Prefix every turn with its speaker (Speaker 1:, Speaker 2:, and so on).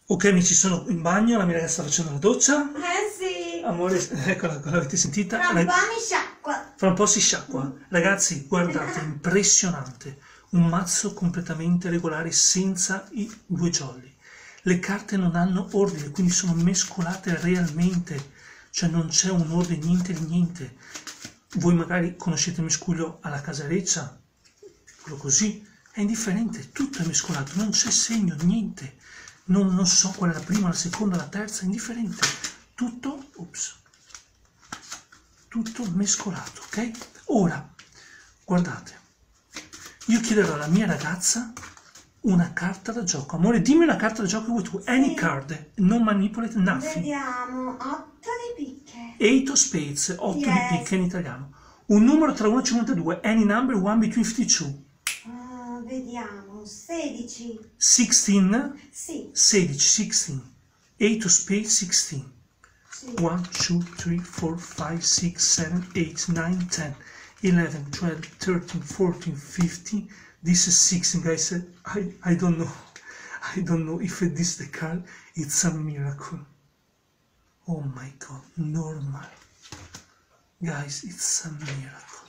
Speaker 1: Ok amici, sono in bagno, la mia ragazza sta facendo la doccia.
Speaker 2: Sì.
Speaker 1: Amore, eccola, l'avete sentita?
Speaker 2: Tra un po' mi sciacqua.
Speaker 1: Fra un po' si sciacqua. Ragazzi, guardate, impressionante. Un mazzo completamente regolare senza i due jolly. Le carte non hanno ordine, quindi sono mescolate realmente. Cioè non c'è un ordine, niente di niente. Voi magari conoscete il miscuglio alla casareccia, quello così, è indifferente, tutto è mescolato, non c'è segno, niente. Non so qual è la prima, la seconda, la terza, indifferente. Tutto, tutto mescolato, ok? Ora, guardate, io chiederò alla mia ragazza una carta da gioco. Amore, dimmi una carta da gioco che vuoi tu. Any card, non manipulate nothing.
Speaker 2: Vediamo, 8 di picche.
Speaker 1: 8 of spades, 8 di
Speaker 2: Yes.
Speaker 1: picche in italiano. Un numero tra 1 e 52, any number, one between 52.
Speaker 2: Vediamo, 16.
Speaker 1: 16,
Speaker 2: Sì.
Speaker 1: 16, 16. 8 of spades, 16.
Speaker 2: Sì.
Speaker 1: 1, 2, 3, 4, 5, 6, 7, 8, 9, 10, 11, 12, 13, 14, 15. This is 16, guys. I don't know. I don't know if this is the card. It's a miracle. Oh my god, normal. Guys, it's a miracle.